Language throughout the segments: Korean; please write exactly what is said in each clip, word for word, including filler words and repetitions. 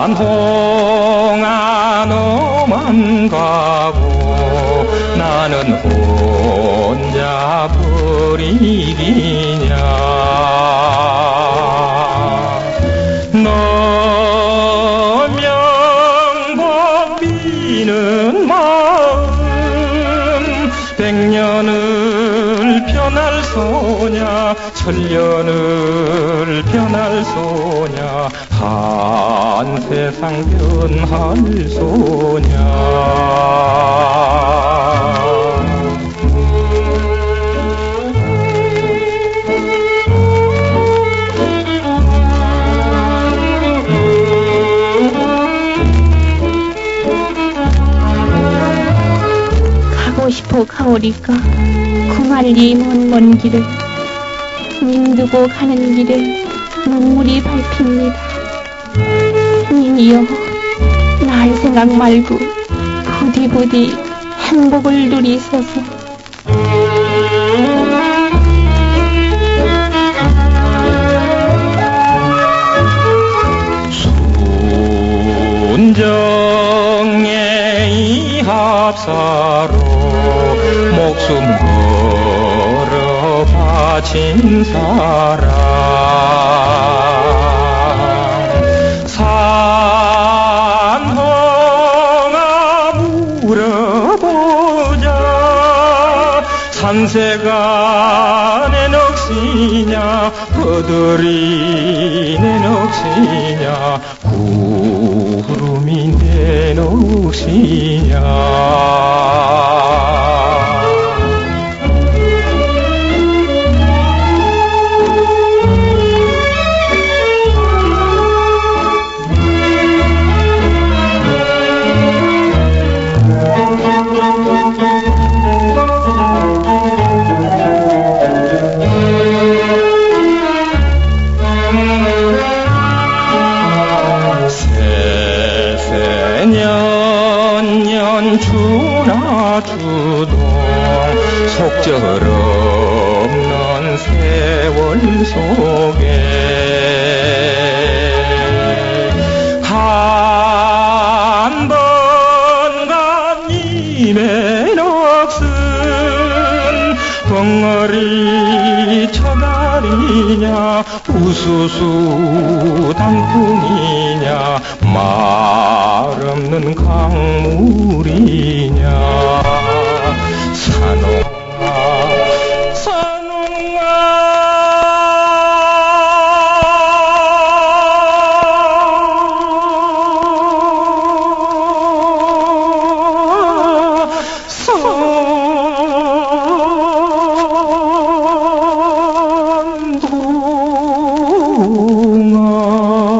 산홍아 너만 가고 나는 혼자 버리기냐. 너 명복 비는 마음 백년을 변할 소냐 천년을 변할 소냐 한 세상 변할 소냐. 가고 싶어 가오리까 그 말리 먼 먼 길을 님 두고 가는 길에 눈물이 밟힙니다. 님이여 날 생각 말고 부디 부디 행복을 누리소서. 순정의 이 합사로 목숨 걸어 바친 사람 산홍아 물어보자. 산새가 내 넋이냐 버들이 내 넋이냐 구름이 내 넋이냐. 년년 주나 주동 속절없는 세월 속에 한 번 간 님의 넋은 벙어리 처가리냐 우수수 단풍이냐 말 없는 강물이냐. 산홍아 산홍아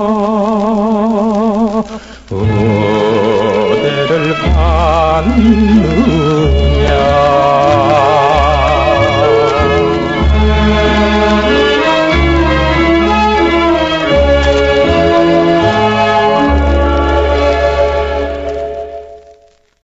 산홍아 어디를 간